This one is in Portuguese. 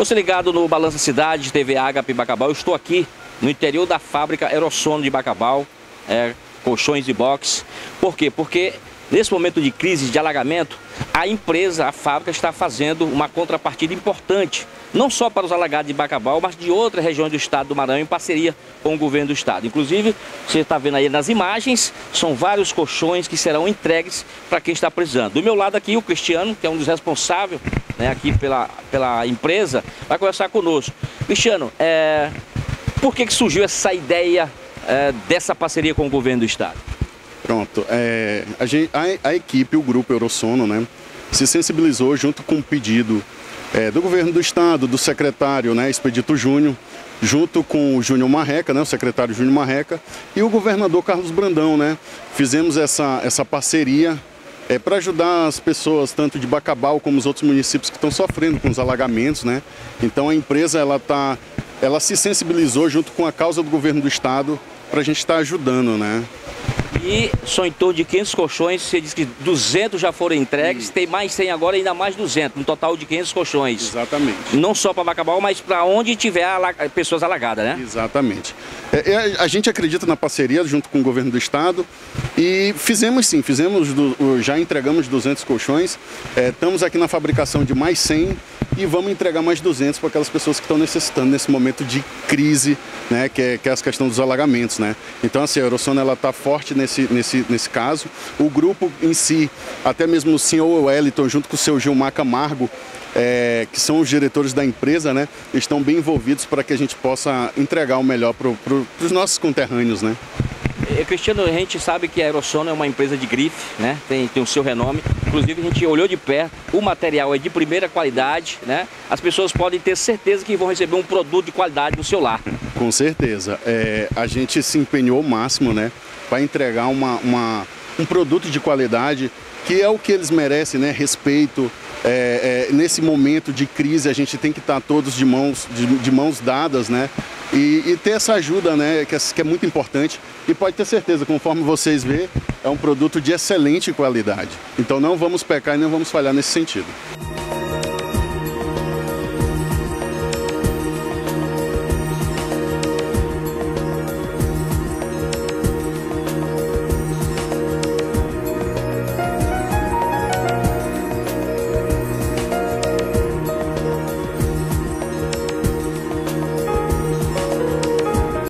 Você ligado no Balança Cidade, TV Agape Bacabal, eu estou aqui no interior da fábrica Aerosono de Bacabal, colchões de box. Por quê? Porque nesse momento de crise, de alagamento, a empresa, a fábrica está fazendo uma contrapartida importante, não só para os alagados de Bacabal, mas de outras regiões do estado do Maranhão, em parceria com o governo do estado. Inclusive, você está vendo aí nas imagens, são vários colchões que serão entregues para quem está precisando. Do meu lado aqui, o Cristiano, que é um dos responsáveis, aqui pela empresa, vai conversar conosco. Cristiano, por que surgiu essa ideia dessa parceria com o governo do estado? Pronto, a equipe, o grupo Aerosono, se sensibilizou junto com o pedido do governo do estado, do secretário, Expedito Júnior, junto com o Júnior Marreca, o secretário Júnior Marreca, e o governador Carlos Brandão, Fizemos essa parceria para ajudar as pessoas, tanto de Bacabal como os outros municípios que estão sofrendo com os alagamentos, Então a empresa, ela se sensibilizou junto com a causa do governo do estado para a gente estar ajudando, E são em torno de 500 colchões, você disse que 200 já foram entregues, tem mais 100 agora, ainda mais 200, um total de 500 colchões. Exatamente. Não só para Bacabal, mas para onde tiver pessoas alagadas, Exatamente. A gente acredita na parceria junto com o governo do estado e já entregamos 200 colchões, estamos aqui na fabricação de mais 100 e vamos entregar mais 200 para aquelas pessoas que estão necessitando nesse momento de crise, que é a questão dos alagamentos, Então, assim, a Aerosono, ela está forte nesse caso. O grupo em si, até mesmo o senhor Wellington, junto com o seu Gilmar Camargo, que são os diretores da empresa, estão bem envolvidos para que a gente possa entregar o melhor para os nossos conterrâneos, Cristiano, a gente sabe que a Aerosono é uma empresa de grife, tem o seu renome. Inclusive, a gente olhou de perto, o material é de primeira qualidade, As pessoas podem ter certeza que vão receber um produto de qualidade no seu lar. Com certeza. A gente se empenhou ao máximo, para entregar um produto de qualidade, que é o que eles merecem, respeito. Nesse momento de crise, a gente tem que estar todos de mãos dadas, E ter essa ajuda, que é muito importante. E pode ter certeza, conforme vocês vê, é um produto de excelente qualidade. Então não vamos pecar e não vamos falhar nesse sentido.